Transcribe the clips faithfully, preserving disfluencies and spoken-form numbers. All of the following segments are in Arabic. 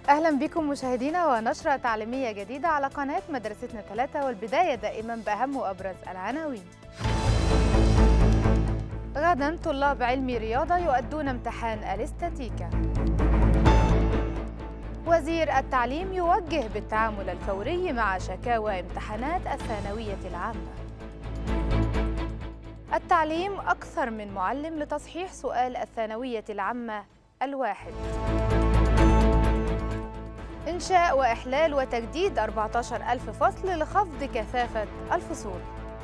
أهلا بكم مشاهدينا ونشرة تعليمية جديدة على قناة مدرستنا ثلاثة، والبداية دائما بأهم وأبرز العناوين. غدا طلاب علم رياضة يؤدون امتحان الاستاتيكا. وزير التعليم يوجه بالتعامل الفوري مع شكاوى امتحانات الثانوية العامة. التعليم أكثر من معلم لتصحيح سؤال الثانوية العامة الواحد. إنشاء وإحلال وتجديد أربعة عشر ألف فصل لخفض كثافة الفصول.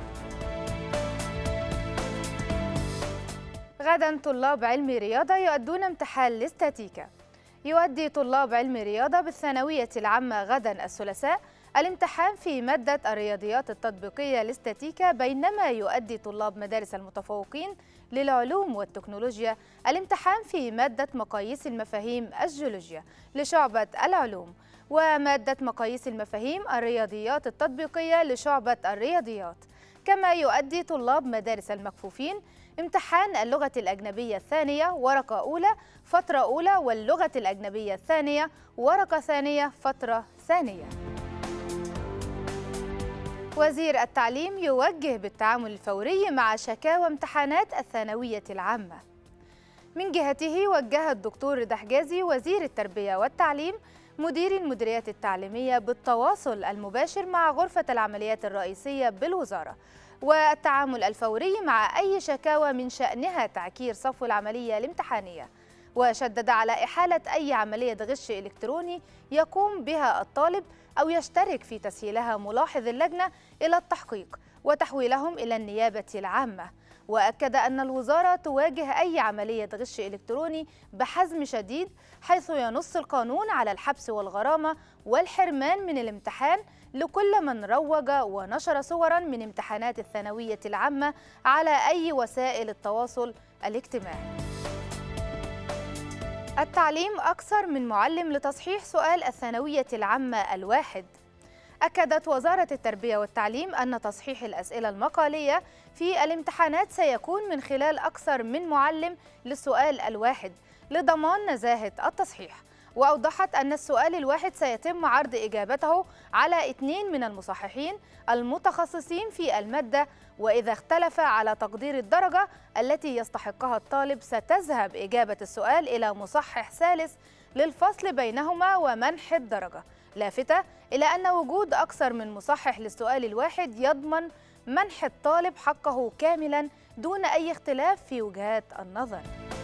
غدا طلاب علم رياضة يؤدون امتحان الاستاتيكا. يؤدي طلاب علم رياضة بالثانوية العامة غدا الثلاثاء الامتحان في مادة الرياضيات التطبيقية الاستاتيكا، بينما يؤدي طلاب مدارس المتفوقين للعلوم والتكنولوجيا الامتحان في مادة مقاييس المفاهيم الجيولوجيا لشعبة العلوم، ومادة مقاييس المفاهيم الرياضيات التطبيقية لشعبة الرياضيات. كما يؤدي طلاب مدارس المكفوفين امتحان اللغة الأجنبية الثانية ورقة أولى فترة أولى، واللغة الأجنبية الثانية ورقة ثانية فترة ثانية. وزير التعليم يوجه بالتعامل الفوري مع شكاوى امتحانات الثانوية العامة. من جهته وجه الدكتور رضا حجازي وزير التربية والتعليم مدير المديريات التعليمية بالتواصل المباشر مع غرفة العمليات الرئيسية بالوزارة والتعامل الفوري مع أي شكاوى من شأنها تعكير صفو العملية الامتحانية، وشدد على إحالة أي عملية غش إلكتروني يقوم بها الطالب أو يشترك في تسهيلها ملاحظ اللجنة إلى التحقيق وتحويلهم إلى النيابة العامة. وأكد أن الوزارة تواجه أي عملية غش إلكتروني بحزم شديد، حيث ينص القانون على الحبس والغرامة والحرمان من الامتحان لكل من روج ونشر صورا من امتحانات الثانوية العامة على أي وسائل التواصل الاجتماعي. التعليم أكثر من معلم لتصحيح سؤال الثانوية العامة الواحد. أكدت وزارة التربية والتعليم أن تصحيح الأسئلة المقالية في الامتحانات سيكون من خلال أكثر من معلم للسؤال الواحد لضمان نزاهة التصحيح، وأوضحت أن السؤال الواحد سيتم عرض إجابته على اثنين من المصححين المتخصصين في المادة، وإذا اختلف على تقدير الدرجة التي يستحقها الطالب ستذهب إجابة السؤال إلى مصحح ثالث للفصل بينهما ومنح الدرجة، لافتة إلى أن وجود أكثر من مصحح للسؤال الواحد يضمن منح الطالب حقه كاملا دون أي اختلاف في وجهات النظر.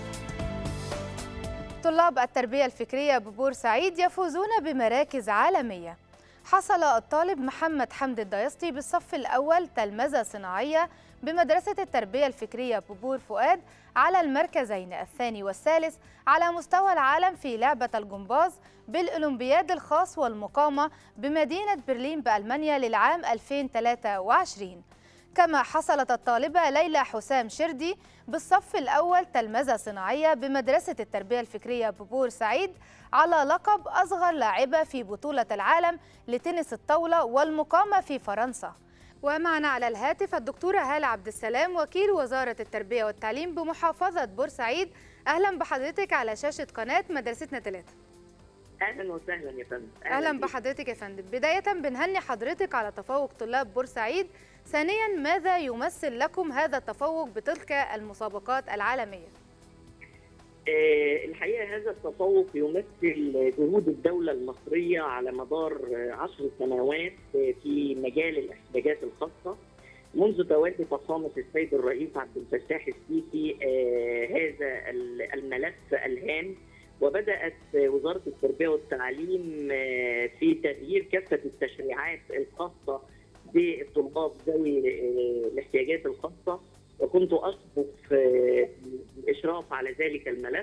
طلاب التربية الفكرية ببورسعيد يفوزون بمراكز عالمية. حصل الطالب محمد حمد الديسطي بالصف الأول تلمذة صناعية بمدرسة التربية الفكرية ببور فؤاد على المركزين الثاني والثالث على مستوى العالم في لعبة الجمباز بالأولمبياد الخاص والمقامة بمدينة برلين بألمانيا للعام ألفين وثلاثة وعشرين. كما حصلت الطالبة ليلى حسام شردي بالصف الأول تلمذة صناعية بمدرسة التربية الفكرية ببورسعيد على لقب أصغر لاعبة في بطولة العالم لتنس الطاولة والمقامة في فرنسا. ومعنا على الهاتف الدكتورة هالة عبد السلام وكيل وزارة التربية والتعليم بمحافظة بورسعيد. أهلا بحضرتك على شاشة قناة مدرستنا ثلاثة. اهلا وسهلا يا فندم. اهلا, أهلا بحضرتك يا فندم. بدايه بنهني حضرتك على تفوق طلاب بورسعيد. ثانيا، ماذا يمثل لكم هذا التفوق بتلك المسابقات العالميه؟ أه الحقيقه هذا التفوق يمثل جهود الدوله المصريه على مدار عشر سنوات في مجال الاحتياجات الخاصه منذ تولي فخامه السيد الرئيس عبد الفتاح السيسي أه هذا الملف الهام. وبدأت وزارة التربية والتعليم في تغيير كافة التشريعات الخاصة بالطلاب ذوي الاحتياجات الخاصة، وكنت أسبق الإشراف على ذلك الملف.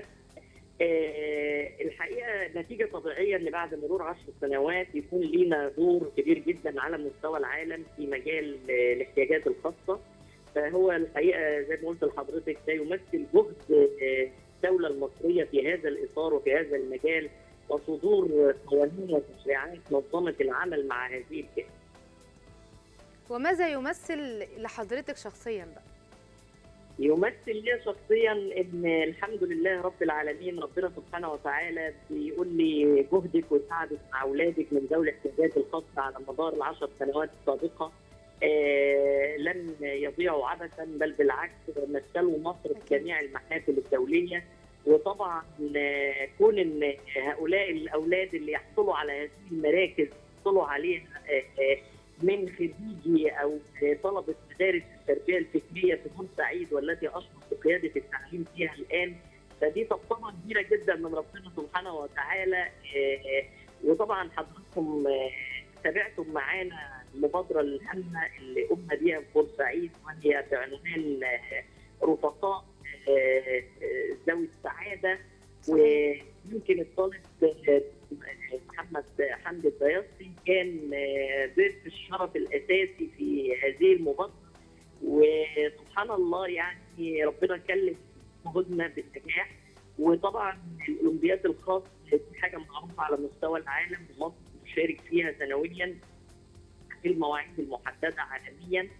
الحقيقة نتيجة طبيعية أن بعد مرور عشر سنوات يكون لنا دور كبير جدا على مستوى العالم في مجال الاحتياجات الخاصة. فهو الحقيقة زي ما قلت لحضرتك ده يمثل جهد الدولة المصرية في هذا الإطار وفي هذا المجال، وصدور قوانين وتشريعات نظمت العمل مع هذه الفئة. وماذا يمثل لحضرتك شخصيا بقى؟ يمثل لي شخصيا ان الحمد لله رب العالمين، ربنا سبحانه وتعالى بيقول لي جهدك وسعدك مع اولادك من ذوي الاحتياجات الخاصه على مدار العشر سنوات السابقه آه لن يضيعوا عبثا، بل بالعكس مثلوا مصر في جميع المحافل الدوليه. وطبعا آه كون ان هؤلاء الاولاد اللي يحصلوا على هذه المراكز يحصلوا عليها آه آه من خريجي او طلبه مدارس التربيه الفكريه في بورسعيد والتي اشرف بقياده التعليم فيها الان، فدي طبطبه كبيره جدا من ربنا سبحانه وتعالى. وطبعا حضراتكم تابعتم معانا المبادره الهامه اللي قمنا بيها في بورسعيد، وهي بعنوان رفقاء ذوي السعاده. ويمكن الطالب محمد حمدي الدياسي كان ضيف الشرف الاساسي في هذه المبادره، وسبحان الله يعني ربنا كلف جهودنا بالنجاح. وطبعا الاولمبياد الخاص دي حاجه معروفه على مستوى العالم، ومصر بتشارك فيها سنويا في المواعيد المحدده عالميا.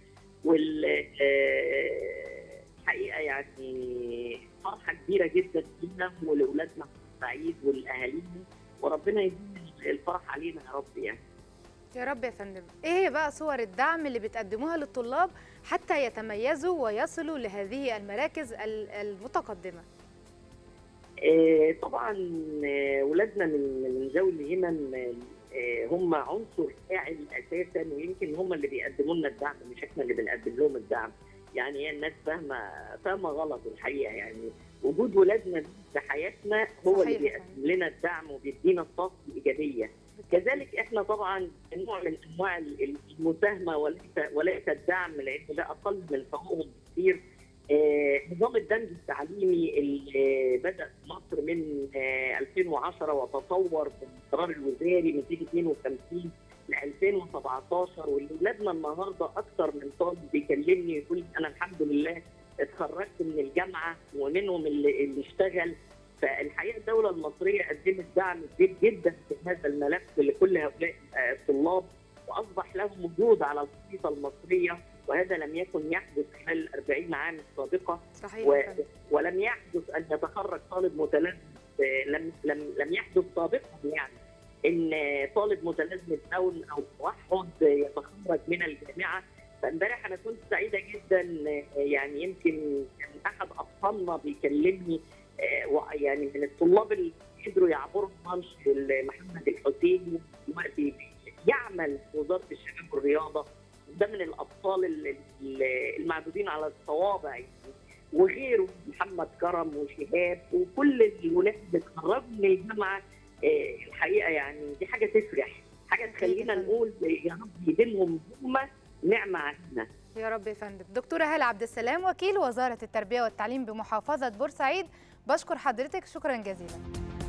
والحقيقه يعني فرحه كبيره جدا لينا ولاولادنا في بورسعيد والاهالينا، وربنا يديم الفرح علينا يا رب يعني. يا رب يا فندم. ايه بقى صور الدعم اللي بتقدموها للطلاب حتى يتميزوا ويصلوا لهذه المراكز المتقدمه؟ آه طبعا ولادنا من من ذوي الهمم آه هم عنصر فاعل اساسا، ويمكن هم اللي بيقدموا لنا الدعم مش احنا اللي بنقدم لهم الدعم. يعني هي الناس فاهمه فاهمه غلط الحقيقه، يعني وجود ولادنا في حياتنا هو اللي بيقدم لنا الدعم وبيدينا الطاقه الايجابيه. كذلك احنا طبعا نوع من انواع المساهمه وليس وليس الدعم، لان ده اقل من حقوقهم بكثير. آه نظام الدمج التعليمي اللي بدا في مصر من آه ألفين وعشرة وتطور بالقرار الوزاري مئتين واثنين وخمسين ل ألفين وسبعتاشر، واللي ولادنا النهارده اكثر من طالب بيكلمني يقول انا الحمد لله اتخرجت من الجامعه، ومنهم اللي, اللي اشتغل. فالحقيقه الدوله المصريه قدمت دعم كبير جدا في هذا الملف لكل هؤلاء الطلاب، واصبح لهم وجود على الخريطه المصريه، وهذا لم يكن يحدث خلال الأربعين عام السابقه. صحيح. و... ولم يحدث ان يتخرج طالب متلازمه، لم لم لم يحدث سابقا يعني ان طالب متلازمه داون او توحد يتخرج من الجامعه. فامبارح انا كنت سعيده جدا، يعني يمكن كان احد اطفالنا بيكلمني يعني من الطلاب اللي قدروا يعبروا ماتش محمد الحسيني دلوقتي يعمل في وزاره الشباب والرياضه، ده من الابطال المعدودين على الصوابع يعني. وغيره محمد كرم وشهاب وكل الولاد اللي اتخرجوا من الجامعه. الحقيقه يعني دي حاجه تفرح، حاجه تخلينا نقول يا رب يديمهم هم نعمه علينا. يا رب يا فندم. دكتوره هاله عبد السلام وكيل وزاره التربيه والتعليم بمحافظه بورسعيد، بشكر حضرتك شكرا جزيلا.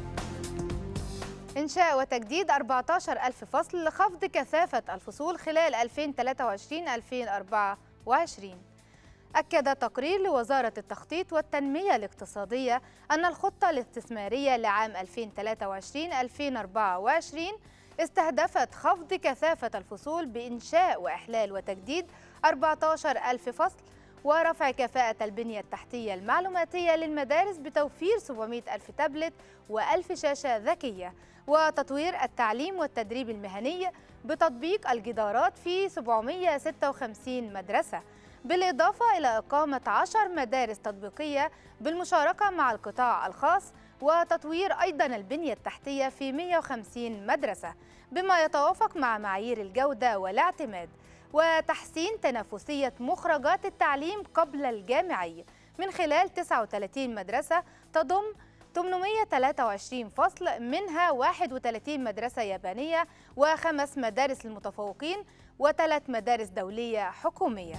إنشاء وتجديد أربعة عشر ألف فصل لخفض كثافة الفصول خلال ألفين وثلاثة وعشرين ألفين وأربعة وعشرين. أكد تقرير لوزارة التخطيط والتنمية الاقتصادية أن الخطة الاستثمارية لعام ألفين وثلاثة وعشرين ألفين وأربعة وعشرين استهدفت خفض كثافة الفصول بإنشاء وإحلال وتجديد أربعة عشر ألف فصل، ورفع كفاءة البنية التحتية المعلوماتية للمدارس بتوفير سبعمائة ألف تابلت وألف شاشة ذكية، وتطوير التعليم والتدريب المهني بتطبيق الجدارات في سبعمائة وستة وخمسين مدرسة، بالإضافة إلى إقامة عشر مدارس تطبيقية بالمشاركة مع القطاع الخاص، وتطوير أيضاً البنية التحتية في مائة وخمسين مدرسة بما يتوافق مع معايير الجودة والاعتماد، وتحسين تنافسية مخرجات التعليم قبل الجامعي من خلال تسعة وثلاثين مدرسة تضم ثمانمائة وثلاثة وعشرين فصل، منها واحد وثلاثين مدرسة يابانية وخمس مدارس للمتفوقين وثلاث مدارس دولية حكومية.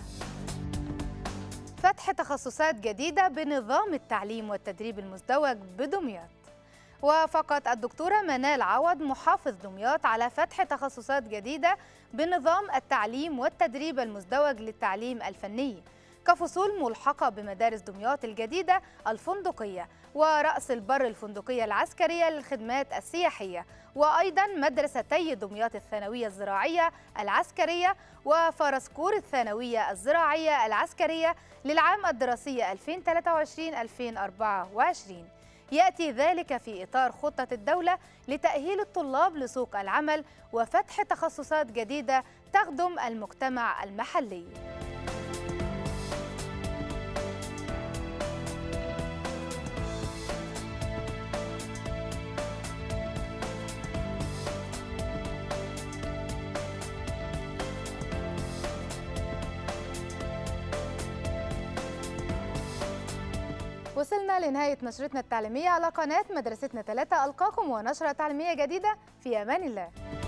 فتح تخصصات جديدة بنظام التعليم والتدريب المزدوج بدمياط. وافقت الدكتورة منال عوض محافظ دمياط على فتح تخصصات جديدة بنظام التعليم والتدريب المزدوج للتعليم الفني كفصول ملحقة بمدارس دمياط الجديدة الفندقية ورأس البر الفندقية العسكرية للخدمات السياحية، وأيضا مدرستي دمياط الثانوية الزراعية العسكرية وفرسكور الثانوية الزراعية العسكرية للعام الدراسي ألفين وثلاثة وعشرين ألفين وأربعة وعشرين. يأتي ذلك في إطار خطة الدولة لتأهيل الطلاب لسوق العمل وفتح تخصصات جديدة تخدم المجتمع المحلي. وصلنا لنهاية نشرتنا التعليمية على قناة مدرستنا ثلاثة. ألقاكم ونشرة تعليمية جديدة في أمان الله.